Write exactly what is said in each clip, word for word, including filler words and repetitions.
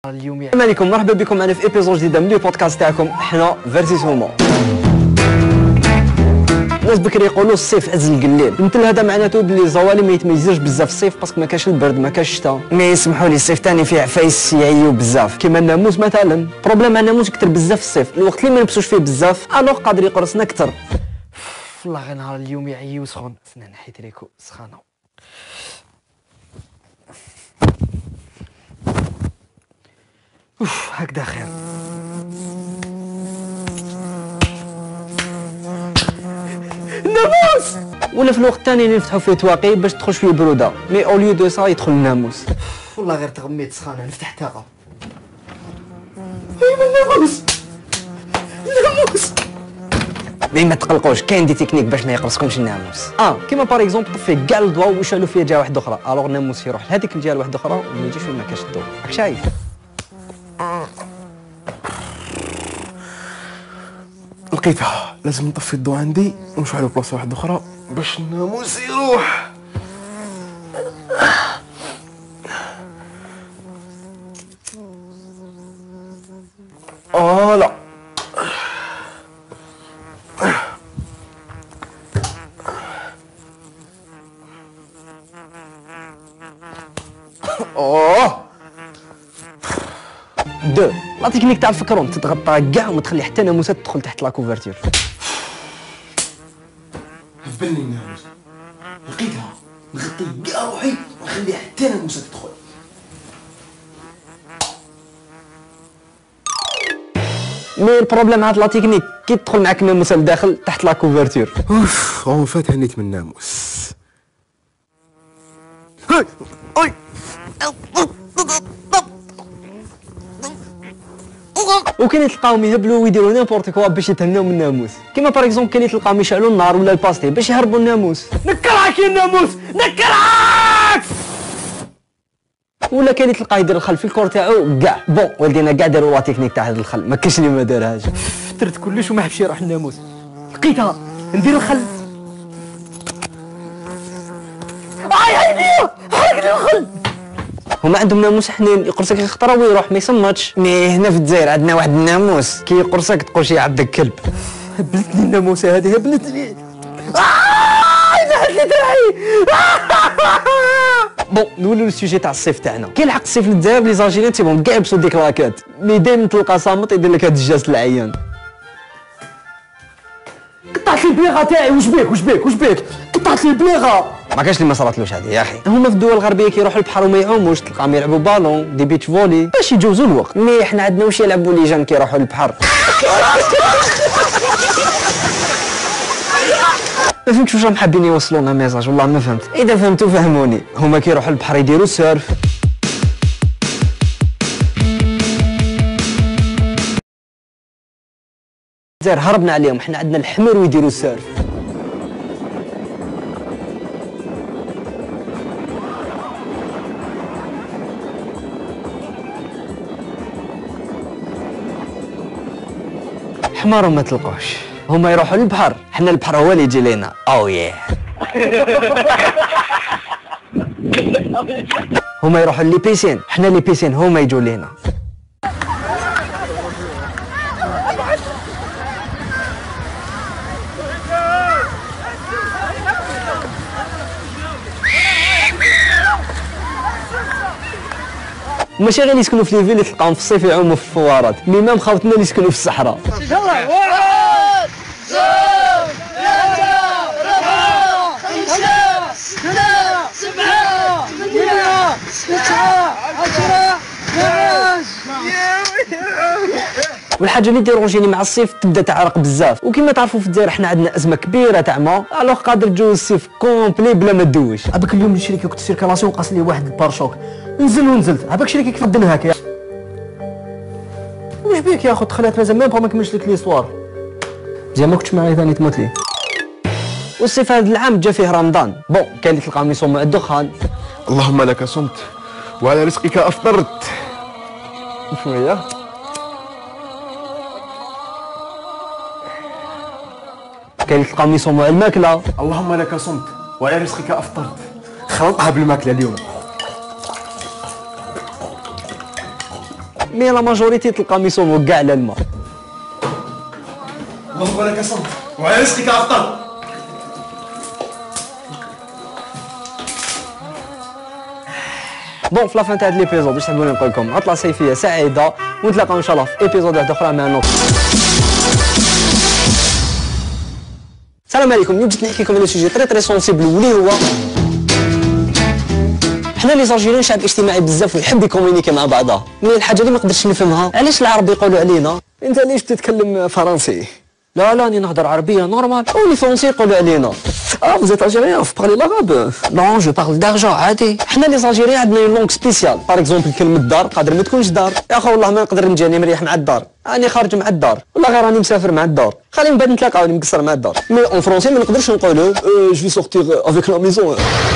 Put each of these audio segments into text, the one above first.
اليوم السلام عليكم، مرحبا بكم معنا في ايبيزود جديده من البودكاست تاعكم حنا فيرتيسومون. الناس بكري يقولوا الصيف عز القليل، مثل هذا معناته بلي الزوالي ما يتميزوش بزاف الصيف باسكو ما كاش البرد ما كاش الشتاء. مي يسمحوا لي الصيف ثاني فيه عفايس يعيو بزاف كيما الناموس مثلا. بروبليم الناموس يكثر بزاف في الصيف، الوقت اللي ما نلبسوش فيه بزاف الوغ قادر يقرصنا اكثر. والله غير نهار اليوم يعيو سخون. استنى نحيت ريكو سخانه. اوف هكذا خير. الناموس ولا في الوقت الثاني نفتحوا فيه تواقي باش تدخل شويه بروده، مي اوليو دو سا يدخل الناموس. والله غير تغميت سخانه نفتح تاغا. ايوا الناموس الناموس. مي ما تقلقوش كاين دي تكنيك باش ما يقرصكمش الناموس. اه كيما باغ اكزومبل طفيه كاع الضوء وشعلوا فيه جهه واحده اخرى، الوغ الناموس يروح لهذيك الجهه واحده اخرى وما يجيش وين ما كاش الضوء. راك شايف؟ لقيتها، لازم نطفي الضوء عندي ونشعلو بلاصه واحده اخرى باش الناموس يروح. اه لا اوه دو لا تكنيك تاع الفكرون تتغطى كاع وما تخلي حتى ناموسات تدخل تحت لا كوفرتير. هبلني الناموس، لقيتها نغطي كاع روحي ونخلي حتى ناموسات تدخل. مي البروبليم هاد لا تكنيك كي تدخل معاك الناموسه لداخل تحت لا كوفرتير. اوف هو فات هنيت من الناموس. هاي اي وكاين تلقاهم يهبلوا ويديروا نيمبورت كوا باش يتهناو من الناموس، كيما باغ اكزومبل كاين تلقاهم يشعلوا النار ولا الباستي باش يهربوا الناموس. نكرهك يا الناموس نكرهك. ولا كاين تلقاه يدير الخل في الكور تاعو كاع. بون والدينا كاع داروا لا تكنيك تاع هذا الخل، ما كاينش اللي ما دارهاش. درت كلش وما حبش يروح الناموس. لقيتها ندير الخل. اي عيني حرق لي الخل. هما عندهم ناموس حنين يقرصك يخطره ويروح ما يصمتش. مي هنا في الجزائر عندنا واحد الناموس كي يقرصك تقول شي عندك كلب. هبلتني الناموسه هذه هبلتني. آه نحت لي دراعي. بون نولوا للسوجي تاع الصيف تاعنا. كاين الحق الصيف للجزائر لي زالجيريان تيبون كاع يلبسوا ديك لاكات، مي دايما تلقى صامت يدير لك هاد الجاس العيان. قطعت لي البليغه تاعي. واش بيك واش بيك واش بيك؟ قطعت لي البليغه. ما كاش اللي ما صراتلوش هذه يا اخي. هما في الدول الغربيه كيروحوا البحر وما يعوموش تلقاهم يلعبوا بالون دي بيتش فولي باش يجوزوا الوقت. مي حنا عندنا واش يلعبوا لي جان كيروحوا للبحر. ما فهمتش واش راهم حابين يوصلونا ميساج، والله ما فهمت. اذا فهمتوا فهموني. هما كيروحوا للبحر يديروا سيرف. زير هربنا عليهم، حنا عندنا الحمر ويديروا سيرف. حمار وما تلقوش. هما يروحوا للبحر، حنا البحر هو اللي يجي لينا. او ياه. هما يروحوا لي بيسين، حنا لي بيسين هما يجوا لينا. ماشي غير اللي يسكنوا في لي فيل تلقاهم في الصيف يعوموا في الفوارات، مي مام خاوتنا اللي يسكنوا في الصحراء. يلا واحد زوج ثلاثة أربعة خمسة ستة سبعة ثمانية تسعة عشرة اثنا عشر. والحاجه اللي ديرونجيني مع الصيف تبدا تعرق بزاف، وكما تعرفوا في الجزائر حنا عندنا ازمه كبيره تاع ما، الوغ قادر تجوز الصيف كومبلي بلا ما تدوش. عباك اليوم الشركه كنت سيركالاسيون قاص لي واحد البارشوك، نزل ونزلت. عباك الشركه كيف دنهاك يا واش بيك يا اخو؟ تخلات مازال ميم با ما كملش لك ليستوار. زين ما كنتش معايا ثاني تموت لي. والصيف هذا العام جا فيه رمضان. بون كاين اللي تلقاهم يصوموا الدخان. اللهم لك صمت وعلى رزقك افطرت. شويه كاين اللي تلقاهم يصوموا على الماكله. اللهم لك صمت وعلى رزقك افطرت. خلطها بالماكله اليوم. مي لا ماجوريتي تلقى ميصومو كاع على الماء. اللهم بارك يا صمت وعلى رزقك يا افطر. بون في لافان تاع هاد ليبيزود واش تحبوني نقول لكم عطله صيفيه سعيده ونتلاقاو ان شاء الله في ايبيزود واحد اخرى مع نوت. السلام عليكم. اليوم جيت نحكي لكم على سوجي تري تري سونسيبل واللي هو حنا لي زالجيريين شعب اجتماعي بزاف ويحب يكومونيكي مع بعضه، مي الحاجه اللي ما نقدرش نفهمها علاش العرب يقولوا علينا انت ليش تتكلم فرنسي؟ لا لا راني نهضر عربيه نورمال، ولي فرونسي يقولوا علينا اه فوزيت الجيريان في بارلي لاراب. نون جو بارل دارجون عادي. حنا لي زالجيريين عندنا اون لونغ سبيسيال، باغ اكزومبل كلمه دار قادر ما تكونش دار. يا اخو والله ما نقدر نجاني مريح مع الدار، راني خارج مع الدار ولا غير راني مسافر مع الدار، خلينا من بعد نتلاقاو راني مقصر مع الدار. مي اون فرونسي ما نقدرش نقولوا جو في سورتيغ افيك لا ميزون.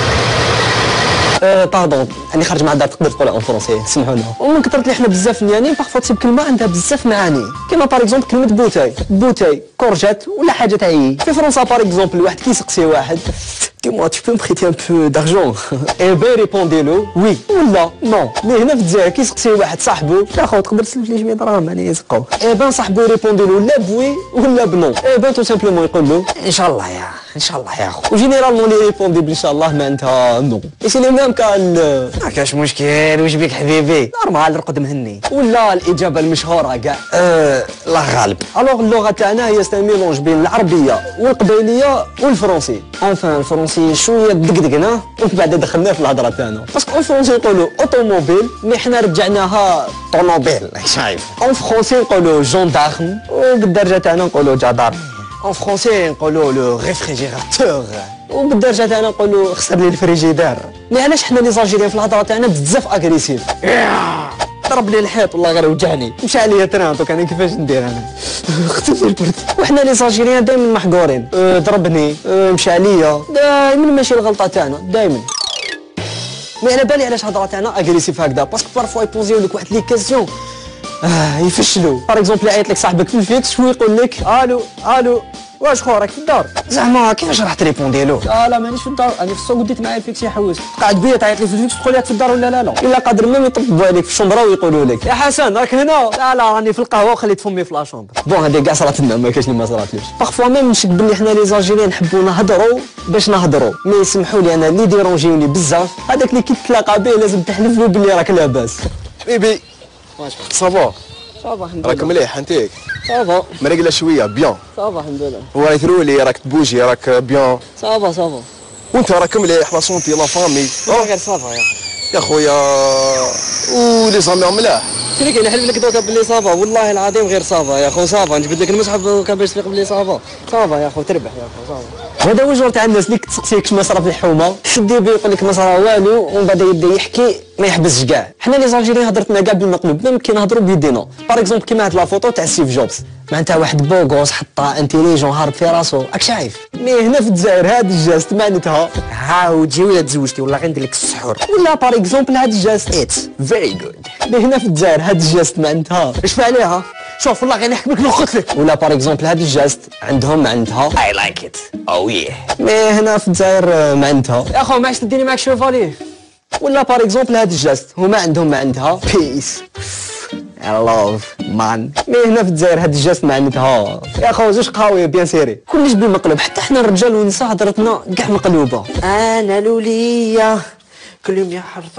باردون راني خارج مع الدار تقدر تقولها اون فرونسي سمحوا لنا. ومن كثرة اللي حنا بزاف نيانين باغفوا تصيب كلمه عندها بزاف معاني، كيما باغ اكزومبل كلمه بوتاي بوتاي كورجات ولا حاجه تعيي. في فرنسا باغ اكزومبل واحد كيسقسي واحد dis-moi tu peux me prêter un peu d'argent et ben répondez-le oui ولا نو. مي هنا في الجزائر كيسقسي واحد صاحبو يا خو تقدر تسلف لي شويه دراهم يعني يسقو اي بان صاحبو يريبونديلو لا بوي ولا بنو اي بان تو سامبلومون يقول له ان شاء الله يا ان شاء الله يا خو. وجينيرالمون لي يريبوندي بان شاء الله معناتها نو. ايش اللي مام كان ما كاش مشكل واش بيك حبيبي نورمال رقد مهني ولا الاجابه المشهوره كاع أه لا غالب. الوغ اللغه تاعنا هي ستان ميلونج بين العربيه والقبيليه والفرنسي. انفان الفرنسي شويه دقدقنا ومن بعد دخلناه في الهضره تاعنا باسكو الفرنسي يقولوا اوتوموبيل مي حنا رجعناها طونوبيل شايف. اون فرونسي نقولوا جوندارم وبالدرجه تاعنا نقولوا جدار. اون فرونسي نقولوا لو ريفريجيراتور وبالدرجه تاعنا نقولوا خسر لي الفريجيدار. مي علاش حنا لي زالجيريين في الهضره تاعنا بزاف اغريسيف؟ ضرب لي الحيط والله غير وجعني مشى عليا تران دوك انا كيفاش ندير انا اختفي البرد. وحنا لي زالجيريين دائما محقورين أه ضربني أه مشى عليا دائما ماشي الغلطه تاعنا دائما. مي على بالي علاش الهضره تاعنا اغريسيف هكذا باسكو بارفوا يبوزيو لك واحد لي كيسيون اه يفشلوا. باغ اكزومبل يعيط لك صاحبك في الفيكس ويقول لك الو الو واش خو راك في الدار زعما كيفاش راح تريبوندي له؟ لا لا مانيش في الدار راني في السوق وديت معايا الفيكس يحوس. قاعد بيا تعيط لي في الفيكس تقول لك في الدار ولا لا لا الا قادر ميم يطبوا عليك في الشومبره ويقولوا لك يا حسن راك هنا لا لا راني في القهوه وخليت فمي في لاشومبر. بون هذه كاع صرات لنا ما كاينش اللي ما صراتليش. باغفوا ميم نشك بلي حنا لي زالجيريين نحبوا نهضروا باش نهضروا مي يسمحوا لي انا اللي ديرونجيوني بزاف هذاك اللي كي تلاقى به لازم تحلف له بلي راك لاباس. بيبي صافا صافا الحمد راك مليح انتيك صافا مرقله شويه بيان صافا الحمد لله. هو راك ترولي راك تبوجي راك بيان صافا صافا وانت راك مليح لا سونتي لا فامي غير صافا يا يا خويا ولي زامي ملاح. قلت لك نحلف لك دوكا باللي صافا والله العظيم غير صافا يا خو صافا نجبد لك المصحف دوكا باش تفيق باللي صافا صافا يا خو تربح يا خو صافا. هذا هو الجور تاع الناس اللي تسقسيك شنو صرا في الحومه شدي بيه يقول لك ما صرا والو ومن بعد يبدا يحكي ما يحبسش كاع. حنا لي زالجيريين هضرتنا كاع بالمقلوب ميم كي نهضروا بيدينا. باغ اكزومبل كيما هاد لا فوتو تاع ستيف جوبز معناتها واحد بوغوس حطه انتيليجون هارب في راسو راك شايف. مي هنا في الجزائر هاد الجاست معناتها ها وتجي ولا تزوجتي والله غير ندير لك السحور ولا باغ اكزومبل هاد الجاست اتس فيري جود. مي هنا في الجزائر هاد الجاست معناتها اش عليها شوف والله غير نحكمك لو قلت لك. ولا باغ اكزومبل هاد الجاست عندهم معناتها اي لايك ات او ياه. مي هنا في الجزائر معناتها يا خو ما عادش تديني معاك شوفاليه. ولا باغ اكزومبل هاد الجاست هما عندهم معناتها بيس I love مان. مي هنا في الجزائر هاد الجاست معناتها يا خو زوج قهاوي بيان سيري كلش بالمقلوب حتى حنا الرجال والنساء هضرتنا كاع مقلوبه. انا لوليا كل يوم يحرصوا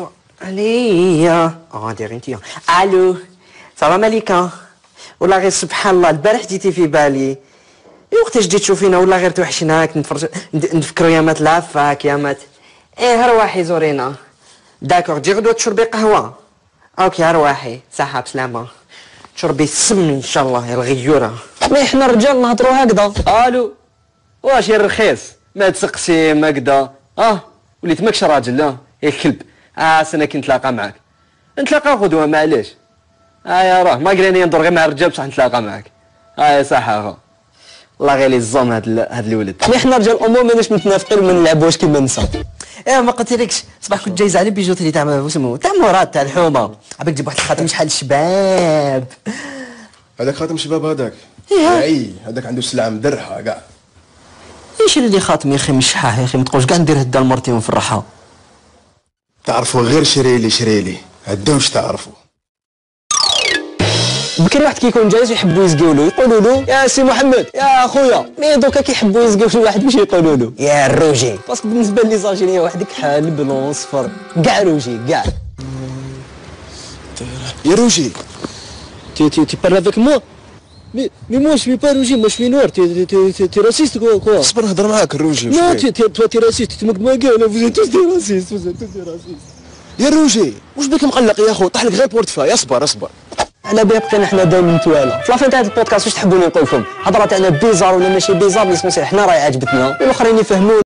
عليا اه ديري انتيا الو السلام عليكم والله غير سبحان الله البارح جيتي في بالي وقتاش جيت تشوفينا والله غير توحشناك نتفرج نفكروا يا مات العفاك يا مات ايه رواحي زورينا داكور تجي غدوه تشربي قهوه اوكي رواحي صحه بسلامه تشربي السم ان شاء الله يا الغيوره. مي حنا الرجال نهضروا هكذا الو واش يا الرخيص ما تسقسي ما كدا اه وليت ماكش راجل لا يا الكلب اه سنه كي نتلاقى معاك نتلاقى غدوه معليش اه يا راه ما قريني ندور غير مع الرجال بصح نتلاقى معاك اه صح اخو والله غير لي الزوم هاد هاد الولد. مي حنا رجال الامور ماناش متنافقين وما نلعبوش كيما النساء. ايه ما قلتلكش صباح كنت جايز على بيجوتري تاع واسمو تاع مراد تاع الحومه عباك تجيب واحد الخاتم شحال الشباب. هذاك خاتم شباب هذاك اي هذاك عنده سلعه مدرحه كاع. ايش اللي خاتم يا اخي مش شحاه يا اخي ما تقولش كاع ندير هدا لمرتي ونفرحها. تعرفوا غير شريلي شريلي هدا واش تعرفوا. بكري واحد كيكون جالس يحبوا يزقيو له يقولوا له يا سي محمد يا اخويا، مي دوكا كيحبوا يزقيو شي واحد باش يقولوا له يا الروجي، باسكو بالنسبه لي زالجيريا وحدك حال بلون صفر كاع روجي كاع. يا روجي Tu, tu, tu parles avec moi? Mais, mais moi je suis pas rouge, moi je suis noir. Tu es raciste quoi, quoi? اصبر نهضر معاك الروجي. Non, tu, tu, toi tu es raciste, tu te moques de ma gueule, vous êtes tous des racistes, vous êtes tous des racistes. يا روجي واش بك مقلق يا خو؟ طاح لك غير بورتفاي. اصبر اصبر. على بالي بقينا حنا دايما توالى. في لافين تاع هذا البودكاست واش تحبوني نقول لكم؟ هضره تاعنا بيزار ولا ماشي بيزار، اللي سميتها حنا راهي عجبتنا، والاخرين يفهموا